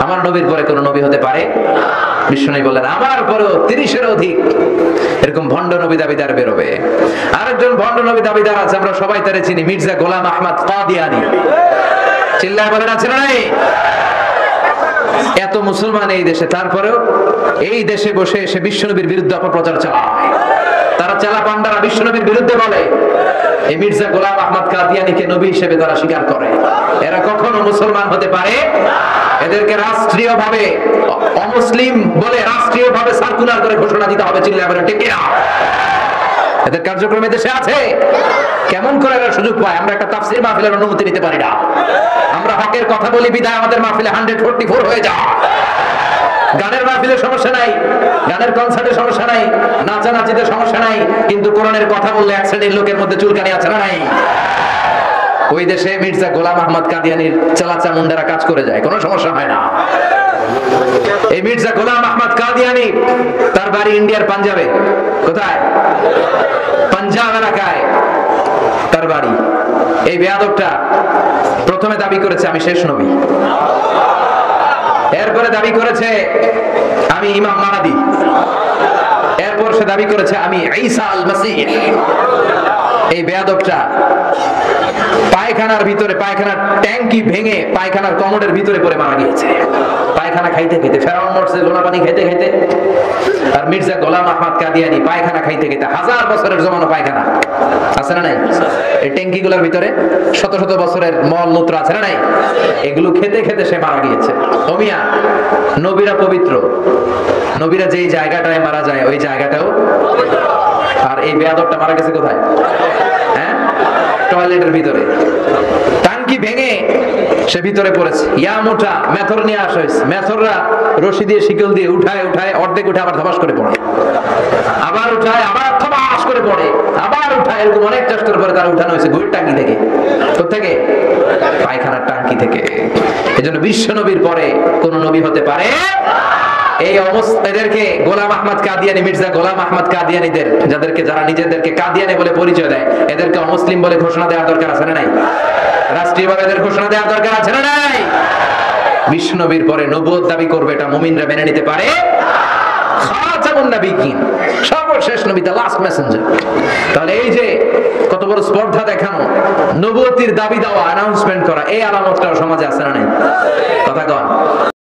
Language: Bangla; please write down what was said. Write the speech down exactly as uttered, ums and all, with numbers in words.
আমার নবীর পরে কোন নবী হতে পারে? বিশ্বনবী বললেন আমার পরেও তিরিশের অধিক এরকম ভণ্ড নবী দাবিদার বেরোবে। আরেকজন ভণ্ড নবী দাবিদার আছে, আমরা সবাই তারে চিনি, মির্জা গোলাম আহমদ কাদিয়ানী। চিল্লায় বলেন আছে না নাই? এত মুসলমান এই দেশে, তারপরেও এই দেশে বসে এসে বিশ্বনবীর বিরুদ্ধে অপপ্রচার চালায়। তারা চালা পান্ডারা বিশ্বনবীর বিরুদ্ধে বলে, এই মির্জা গোলাম আহমদ কাদিয়ানীকে নবী হিসেবে তারা স্বীকার করে। এরা কখনো মুসলমান হতে পারে? এদেরকে রাষ্ট্রীয়ভাবে অমুসলিম বলে রাষ্ট্রীয়ভাবে সার্কুলার করে ঘোষণা দিতে হবে। চিল্লায় বলেন ঠিক কিনা? এদের কার্যক্রমে দেশে আছে। কেমন করে এরা সুযোগ পায়? আমরা একটা তাফসীর মাহফিলের অনুমতি নিতে পারি না। আমরা হকের কথা বলি বিদায় আমাদের মাহফিলে একশো চুয়াল্লিশ হয়ে যায়। গানের মাহফিলে সমস্যা নাই, গানের কনসার্টে সমস্যা নাই, নাচানাচিতে সমস্যা নাই, কিন্তু কোরআনের কথা বললে এক শ্রেণীর লোকের মধ্যে চুলকানি আছে না নাই? ওই দেশে মির্জা গোলাম আহমদ কাদিয়ানীর চালাচা মুন্ডারা কাজ করে যায়, কোনো সমস্যা হয় না। এই মির্জা গোলাম আহমদ কাদিয়ানী, তার বাড়ি ইন্ডিয়ার পাঞ্জাবে। কোথায়? পাঞ্জাব এলাকায় তার বাড়ি। এই বেয়াদবটা প্রথমে দাবি করেছে আমি শেষ নবী, এরপরে দাবি করেছে আমি ইমাম মাহদী, এরপর সে দাবি করেছে আমি ঈসা আল মাসীহ। এই বেয়াদবটা পায়খানার ভিতরে, পায়খানার ট্যাঙ্কি ভেঙে পায়খানার কমোডের ভিতরে পড়ে মারা গিয়েছে। পায়খানা খাইতে খাইতে, ফেরাউন মরছে লোনা পানি খাইতে খাইতে, আর মির্জা গোলাম আহমদ কাদিয়ানী পায়খানা খাইতে খাইতে, হাজার বছরের জমানো পায়খানা আছে না নাই? এই ট্যাঙ্কি গুলোর ভিতরে শত শত বছরের মল মূত্র আছে না নাই? এগুলো খেতে খেতে সে মারা গিয়েছে। ও মিয়া, নবীরা পবিত্র, নবীরা যেই জায়গাটায় মারা যায় ওই জায়গাটাও, আর এই বেয়াদবটা মারা গেছে কোথায়? হ্যাঁ, টয়লেটের ভিতরে। টাঙ্কি ভেঙে সে ভিতরে পড়েছে। ইয়া মোটা মেথর নিয়ে আসা হয়েছে, মেথররা রশি দিয়ে শিকল দিয়ে উঠায় উঠায় অর্ধেক উঠে আবার ধপাস করে পড়ে, আবার উঠায় আবার ধপাস করে পড়ে, আবার উঠায়, এরকম অনেক চেষ্টার পরে তারা উঠানো হয়েছে গুড়ির টাঙ্কি থেকে। কোথেকে? পায়খানার টাঙ্কি থেকে। এজন্য বিশ্ব নবীর পরে কোন নবী হতে পারে? এই অবস্থাদেরকে গোলাম আহমদ কাদিয়ানী, মির্জা গোলাম আহমদ কাদিয়ানীদের, যাদেরকে যারা নিজেদেরকে কাদিয়ানী বলে পরিচয় দেয়, এদেরকে অমুসলিম বলে ঘোষণা দেওয়ার দরকার আছে না নাই? রাষ্ট্রীয়ভাবে এদের ঘোষণা দেওয়ার দরকার আছে না নাই? বিশ্ব নবীর পরে নবুয়ত দাবি করবে, এটা মুমিনরা মেনে নিতে পারে? খাতামুন নাবিয়্যিন, সর্বশেষ নবী, দ্য লাস্ট মেসেঞ্জার। তাহলে এই যে কত বড় স্পর্ধা দেখানো, নবুয়তির দাবি দেওয়া, অ্যানাউন্সমেন্ট করা, এই আলামতটা সমাজে আছে না নাই? কথা কন।